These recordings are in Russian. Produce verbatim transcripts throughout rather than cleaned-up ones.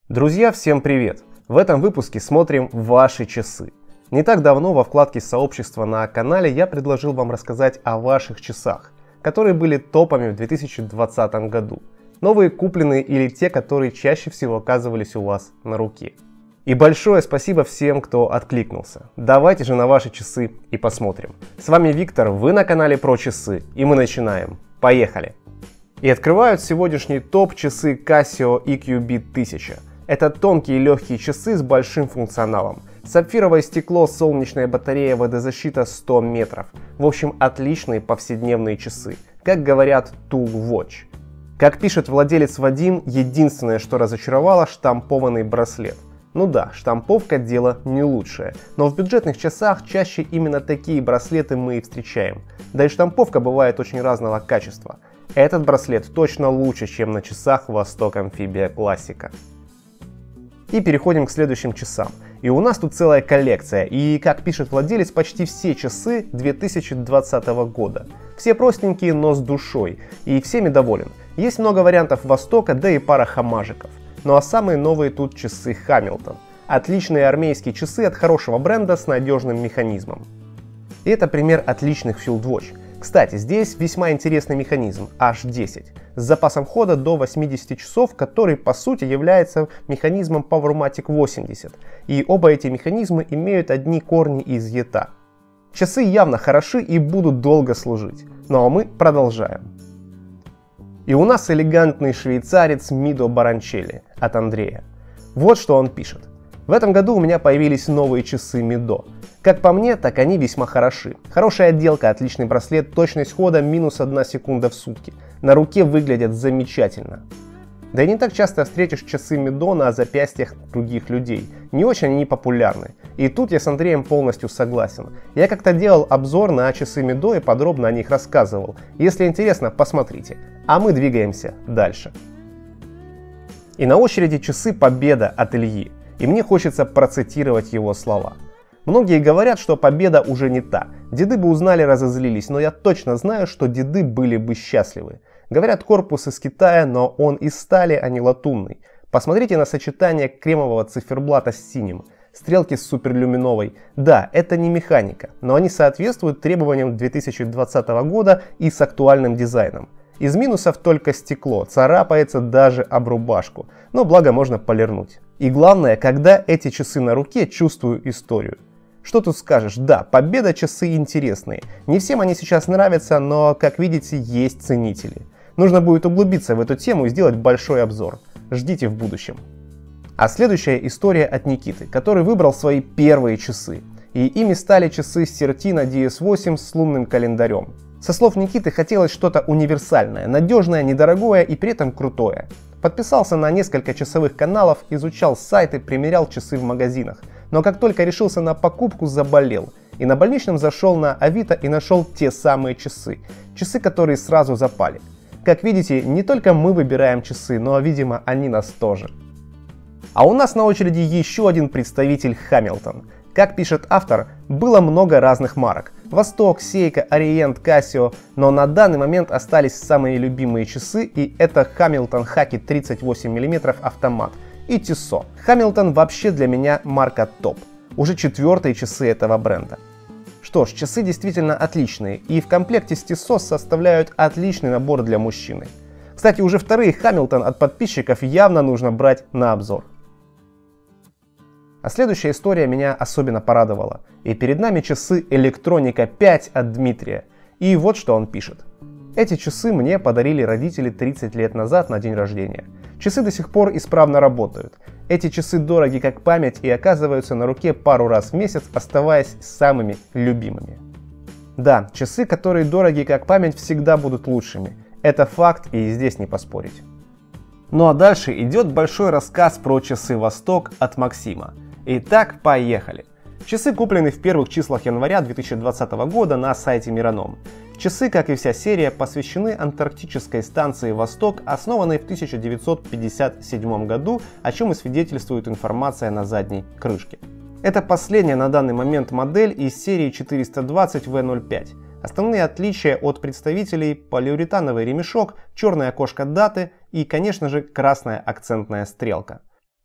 Друзья, всем привет! В этом выпуске смотрим ваши часы. Не так давно во вкладке сообщества на канале я предложил вам рассказать о ваших часах, которые были топами в две тысячи двадцатом году. Новые купленные или те, которые чаще всего оказывались у вас на руке. И большое спасибо всем, кто откликнулся. Давайте же на ваши часы и посмотрим. С вами Виктор, вы на канале про часы, и мы начинаем. Поехали! И открывают сегодняшний топ часы Casio и кью би тысяча. Это тонкие и легкие часы с большим функционалом. Сапфировое стекло, солнечная батарея, водозащита сто метров. В общем, отличные повседневные часы. Как говорят, Tool Watch. Как пишет владелец Вадим, единственное, что разочаровало, штампованный браслет. Ну да, штамповка дело не лучшее, но в бюджетных часах чаще именно такие браслеты мы и встречаем. Да и штамповка бывает очень разного качества. Этот браслет точно лучше, чем на часах Восток Амфибия Классика. И переходим к следующим часам. И у нас тут целая коллекция, и, как пишет владелец, почти все часы две тысячи двадцатого года. Все простенькие, но с душой, и всеми доволен. Есть много вариантов Востока, да и пара хамажиков. Ну а самые новые тут часы Hamilton. Отличные армейские часы от хорошего бренда с надежным механизмом. И это пример отличных Field Watch. Кстати, здесь весьма интересный механизм эйч десять с запасом хода до восьмидесяти часов, который по сути является механизмом Powermatic восемьдесят. И оба эти механизма имеют одни корни из и ти эй. Часы явно хороши и будут долго служить. Ну а мы продолжаем. И у нас элегантный швейцарец Мидо Баранчелли от Андрея. Вот что он пишет. В этом году у меня появились новые часы Мидо. Как по мне, так они весьма хороши. Хорошая отделка, отличный браслет, точность хода минус одна секунда в сутки. На руке выглядят замечательно. Да и не так часто встретишь часы Мидо на запястьях других людей. Не очень они популярны. И тут я с Андреем полностью согласен. Я как-то делал обзор на часы Мидо и подробно о них рассказывал. Если интересно, посмотрите. А мы двигаемся дальше. И на очереди часы Победа от Ильи. И мне хочется процитировать его слова. Многие говорят, что Победа уже не та. Деды бы узнали, разозлились, но я точно знаю, что деды были бы счастливы. Говорят, корпус из Китая, но он из стали, а не латунный. Посмотрите на сочетание кремового циферблата с синим. Стрелки с суперлюминовой. Да, это не механика, но они соответствуют требованиям две тысячи двадцатого года и с актуальным дизайном. Из минусов только стекло, царапается даже об рубашку, но благо можно полирнуть. И главное, когда эти часы на руке, чувствую историю. Что тут скажешь? Да, Победа часы интересные. Не всем они сейчас нравятся, но, как видите, есть ценители. Нужно будет углубиться в эту тему и сделать большой обзор. Ждите в будущем. А следующая история от Никиты, который выбрал свои первые часы. И ими стали часы Certina ди эс восемь с лунным календарем. Со слов Никиты, хотелось что-то универсальное, надежное, недорогое и при этом крутое. Подписался на несколько часовых каналов, изучал сайты, примерял часы в магазинах. Но как только решился на покупку, заболел. И на больничном зашел на Авито и нашел те самые часы. Часы, которые сразу запали. Как видите, не только мы выбираем часы, но, видимо, они нас тоже. А у нас на очереди еще один представитель Hamilton. Как пишет автор, было много разных марок. Восток, Сейка, Ориент, Casio, но на данный момент остались самые любимые часы, и это Hamilton Haki тридцать восемь миллиметров автомат и Tissot. Hamilton вообще для меня марка топ. Уже четвертые часы этого бренда. Что ж, часы действительно отличные, и в комплекте с Tissot составляют отличный набор для мужчины. Кстати, уже вторые Hamilton от подписчиков явно нужно брать на обзор. А следующая история меня особенно порадовала. И перед нами часы Electronica пять от Дмитрия. И вот что он пишет. Эти часы мне подарили родители тридцать лет назад на день рождения. Часы до сих пор исправно работают. Эти часы дороги как память и оказываются на руке пару раз в месяц, оставаясь самыми любимыми. Да, часы, которые дороги как память, всегда будут лучшими. Это факт, и здесь не поспорить. Ну а дальше идет большой рассказ про часы Восток от Максима. Итак, поехали. Часы куплены в первых числах января две тысячи двадцатого года на сайте Miranom. Часы, как и вся серия, посвящены антарктической станции «Восток», основанной в тысяча девятьсот пятьдесят седьмом году, о чем и свидетельствует информация на задней крышке. Это последняя на данный момент модель из серии четыреста двадцать вэ ноль пять. Основные отличия от представителей: полиуретановый ремешок, черное окошко даты и, конечно же, красная акцентная стрелка.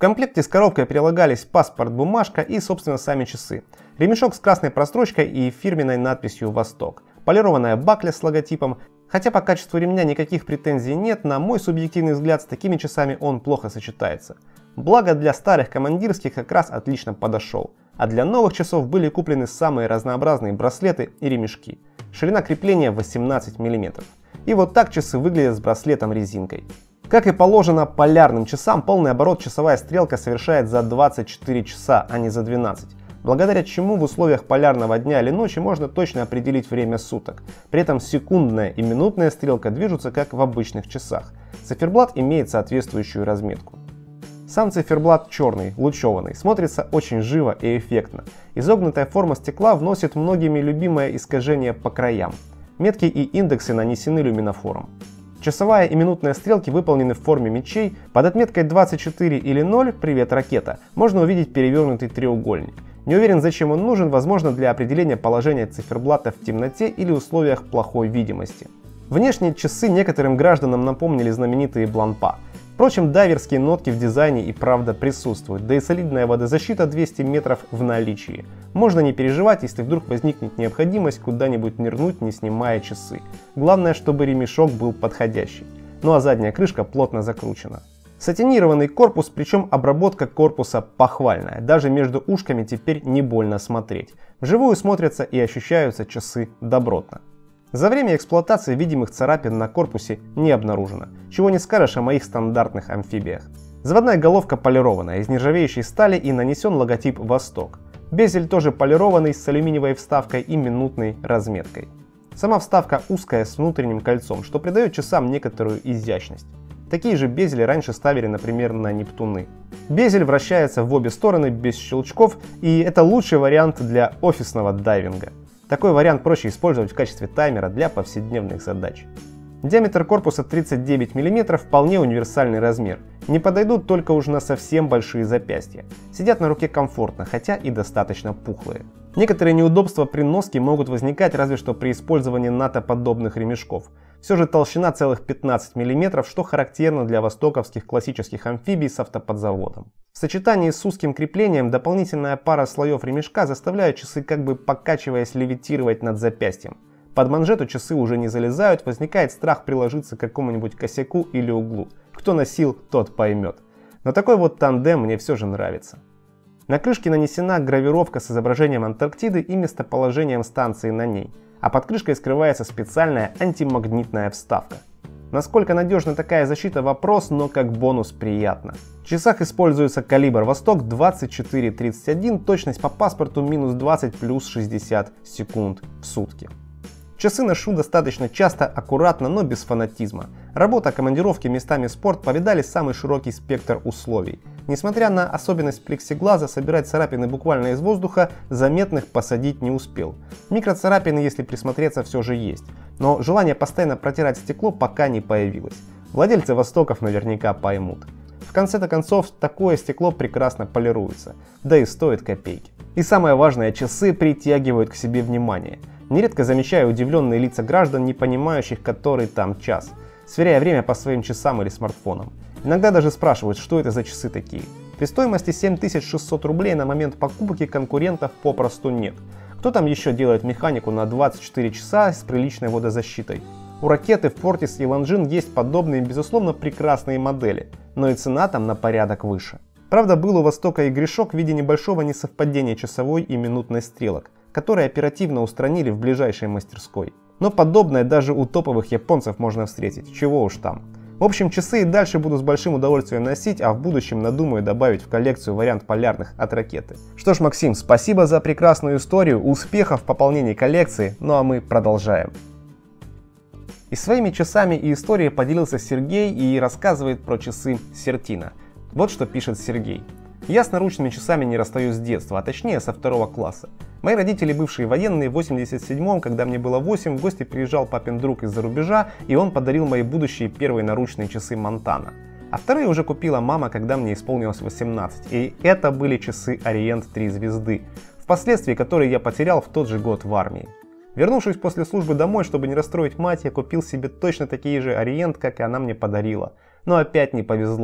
комплекте с коробкой прилагались паспорт, бумажка и, собственно, сами часы. Ремешок с красной прострочкой и фирменной надписью «Восток». Полированная бакля с логотипом. Хотя по качеству ремня никаких претензий нет, на мой субъективный взгляд, с такими часами он плохо сочетается. Благо для старых командирских как раз отлично подошел. А для новых часов были куплены самые разнообразные браслеты и ремешки. Ширина крепления восемнадцать миллиметров. И вот так часы выглядят с браслетом-резинкой. Как и положено полярным часам, полный оборот часовая стрелка совершает за двадцать четыре часа, а не за двенадцать. Благодаря чему в условиях полярного дня или ночи можно точно определить время суток. При этом секундная и минутная стрелка движутся как в обычных часах. Циферблат имеет соответствующую разметку. Сам циферблат черный, лучеванный, смотрится очень живо и эффектно. Изогнутая форма стекла вносит многими любимое искажение по краям. Метки и индексы нанесены люминофором. Часовая и минутная стрелки выполнены в форме мечей. Под отметкой двадцать четыре или ноль «Привет, ракета» можно увидеть перевернутый треугольник. Не уверен, зачем он нужен, возможно, для определения положения циферблата в темноте или условиях плохой видимости. Внешние часы некоторым гражданам напомнили знаменитые Бланпа. Впрочем, дайверские нотки в дизайне и правда присутствуют, да и солидная водозащита двести метров в наличии. Можно не переживать, если вдруг возникнет необходимость куда-нибудь нырнуть, не снимая часы. Главное, чтобы ремешок был подходящий. Ну а задняя крышка плотно закручена. Сатинированный корпус, причем обработка корпуса похвальная. Даже между ушками теперь не больно смотреть. Вживую смотрятся и ощущаются часы добротно. За время эксплуатации видимых царапин на корпусе не обнаружено, чего не скажешь о моих стандартных амфибиях. Заводная головка полированная, из нержавеющей стали и нанесен логотип «Восток». Безель тоже полированный, с алюминиевой вставкой и минутной разметкой. Сама вставка узкая, с внутренним кольцом, что придает часам некоторую изящность. Такие же безели раньше ставили, например, на Нептуны. Безель вращается в обе стороны без щелчков, и это лучший вариант для офисного дайвинга. Такой вариант проще использовать в качестве таймера для повседневных задач. Диаметр корпуса тридцать девять миллиметров, вполне универсальный размер. Не подойдут только уж на совсем большие запястья. Сидят на руке комфортно, хотя и достаточно пухлые. Некоторые неудобства при носке могут возникать разве что при использовании НАТО-подобных ремешков. Все же толщина целых пятнадцать миллиметров, что характерно для востоковских классических амфибий с автоподзаводом. В сочетании с узким креплением дополнительная пара слоев ремешка заставляет часы, как бы покачиваясь, левитировать над запястьем. Под манжету часы уже не залезают, возникает страх приложиться к какому-нибудь косяку или углу. Кто носил, тот поймет. Но такой вот тандем мне все же нравится. На крышке нанесена гравировка с изображением Антарктиды и местоположением станции на ней, а под крышкой скрывается специальная антимагнитная вставка. Насколько надежна такая защита — вопрос, но как бонус приятно. В часах используется калибр «Восток» двадцать четыре тридцать один, точность по паспорту минус двадцать плюс шестьдесят секунд в сутки. Часы ношу достаточно часто, аккуратно, но без фанатизма. Работа, командировки, местами спорт повидали самый широкий спектр условий. Несмотря на особенность плексиглаза, собирать царапины буквально из воздуха, заметных посадить не успел. Микроцарапины, если присмотреться, все же есть. Но желание постоянно протирать стекло пока не появилось. Владельцы «Востоков» наверняка поймут. В конце-то концов, такое стекло прекрасно полируется, да и стоит копейки. И самое важное, часы притягивают к себе внимание. Нередко замечаю удивленные лица граждан, не понимающих, который там час, сверяя время по своим часам или смартфонам. Иногда даже спрашивают, что это за часы такие. При стоимости семь тысяч шестьсот рублей на момент покупки конкурентов попросту нет. Кто там еще делает механику на двадцать четыре часа с приличной водозащитой? У Ракеты, Фортис и Лонжин есть подобные, безусловно, прекрасные модели, но и цена там на порядок выше. Правда, был у Востока и грешок в виде небольшого несовпадения часовой и минутной стрелок, которые оперативно устранили в ближайшей мастерской. Но подобное даже у топовых японцев можно встретить, чего уж там. В общем, часы и дальше буду с большим удовольствием носить, а в будущем надумаю добавить в коллекцию вариант полярных от Ракеты. Что ж, Максим, спасибо за прекрасную историю, успехов в пополнении коллекции, ну а мы продолжаем. И своими часами и историей поделился Сергей и рассказывает про часы Сертина. Вот что пишет Сергей. Я с наручными часами не расстаюсь с детства, а точнее со второго класса. Мои родители бывшие военные, в восемьдесят седьмом, когда мне было восемь, в гости приезжал папин друг из-за рубежа, и он подарил мои будущие первые наручные часы Монтана. А вторые уже купила мама, когда мне исполнилось восемнадцать, и это были часы Ориент три звезды, впоследствии которые я потерял в тот же год в армии. Вернувшись после службы домой, чтобы не расстроить мать, я купил себе точно такие же Ориент, как и она мне подарила. Но опять не повезло. В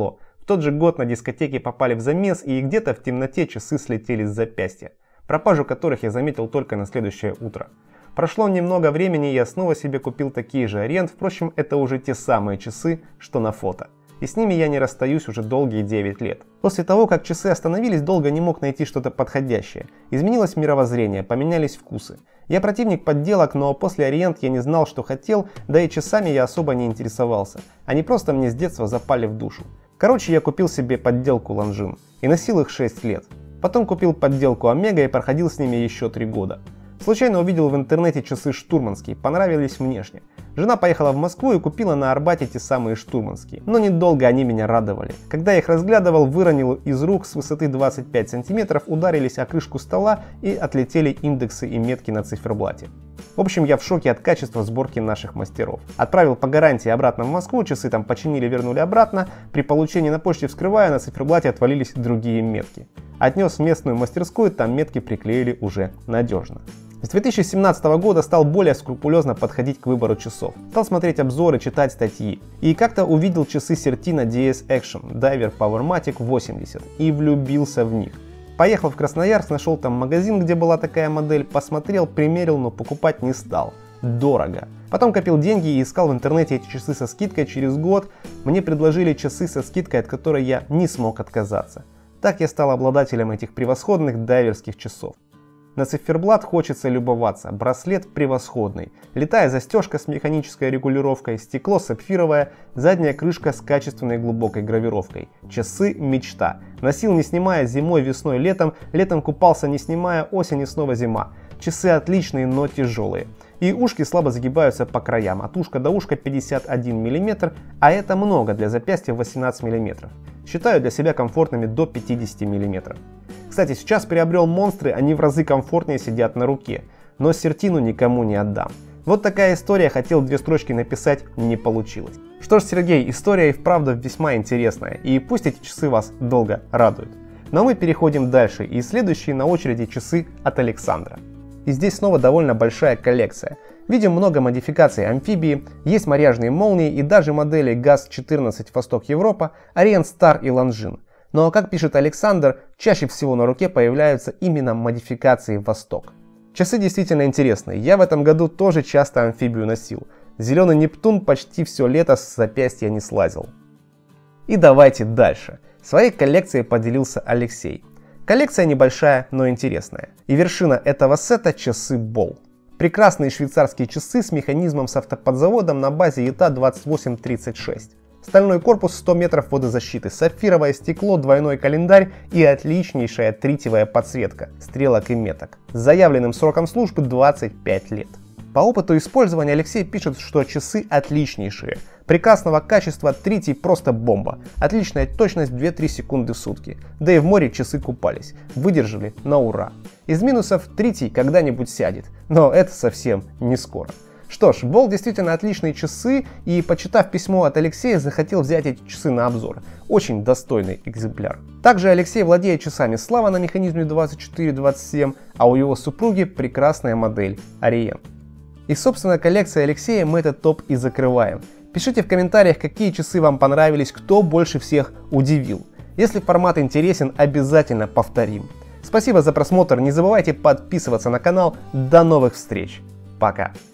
тот же год на дискотеке попали в замес, и где-то в темноте часы слетели с запястья, пропажу которых я заметил только на следующее утро. Прошло немного времени, и я снова себе купил такие же Ориент, впрочем, это уже те самые часы, что на фото. И с ними я не расстаюсь уже долгие девять лет. После того, как часы остановились, долго не мог найти что-то подходящее. Изменилось мировоззрение, поменялись вкусы. Я противник подделок, но после Ориент я не знал, что хотел, да и часами я особо не интересовался. Они просто мне с детства запали в душу. Короче, я купил себе подделку Longines и носил их шесть лет. Потом купил подделку Омега и проходил с ними еще три года. Случайно увидел в интернете часы штурманские, понравились внешне. Жена поехала в Москву и купила на Арбате те самые штурманские, но недолго они меня радовали. Когда я их разглядывал, выронил из рук с высоты двадцать пять сантиметров, ударились о крышку стола и отлетели индексы и метки на циферблате. В общем, я в шоке от качества сборки наших мастеров. Отправил по гарантии обратно в Москву, часы там починили, вернули обратно. При получении на почте вскрывая, на циферблате отвалились другие метки. Отнес в местную мастерскую, там метки приклеили уже надежно. С две тысячи семнадцатого года стал более скрупулезно подходить к выбору часов. Стал смотреть обзоры, читать статьи. И как-то увидел часы Certina ди эс Action Diver Powermatic восемьдесят и влюбился в них. Поехал в Красноярск, нашел там магазин, где была такая модель, посмотрел, примерил, но покупать не стал. Дорого. Потом копил деньги и искал в интернете эти часы со скидкой. Через год мне предложили часы со скидкой, от которой я не смог отказаться. Так я стал обладателем этих превосходных дайверских часов. На циферблат хочется любоваться, браслет превосходный, литая застежка с механической регулировкой, стекло сапфировое, задняя крышка с качественной глубокой гравировкой. Часы мечта. Носил не снимая зимой, весной, летом, летом купался не снимая, осень и снова зима. Часы отличные, но тяжелые. И ушки слабо загибаются по краям, от ушка до ушка пятьдесят один миллиметр, а это много для запястья восемнадцать миллиметров. Считаю для себя комфортными до пятидесяти миллиметров. Кстати, сейчас приобрел монстры, они в разы комфортнее сидят на руке, но Certinu никому не отдам. Вот такая история, хотел две строчки написать, не получилось. Что ж, Сергей, история и вправду весьма интересная, и пусть эти часы вас долго радуют. Но мы переходим дальше, и следующие на очереди часы от Александра. И здесь снова довольно большая коллекция. Видим много модификаций амфибии, есть марьяжные молнии и даже модели газ четырнадцать Восток Европа, Orient Star и Longines. Но, как пишет Александр, чаще всего на руке появляются именно модификации Восток. Часы действительно интересные, я в этом году тоже часто амфибию носил. Зеленый Нептун почти все лето с запястья не слазил. И давайте дальше. Своей коллекцией поделился Алексей. Коллекция небольшая, но интересная. И вершина этого сета — часы Ball. Прекрасные швейцарские часы с механизмом с автоподзаводом на базе и тэ а двадцать восемь тридцать шесть. Стальной корпус, сто метров водозащиты, сапфировое стекло, двойной календарь и отличнейшая тритиевая подсветка стрелок и меток. С заявленным сроком службы двадцать пять лет. По опыту использования Алексей пишет, что часы отличнейшие. Прекрасного качества, тритий просто бомба. Отличная точность две-три секунды в сутки. Да и в море часы купались. Выдержали на ура. Из минусов тритий когда-нибудь сядет. Но это совсем не скоро. Что ж, Ball действительно отличные часы, и, почитав письмо от Алексея, захотел взять эти часы на обзор. Очень достойный экземпляр. Также Алексей владеет часами Слава на механизме двадцать четыре двадцать семь, а у его супруги прекрасная модель Orient. И, собственно, коллекция Алексея мы этот топ и закрываем. Пишите в комментариях, какие часы вам понравились, кто больше всех удивил. Если формат интересен, обязательно повторим. Спасибо за просмотр, не забывайте подписываться на канал. До новых встреч. Пока.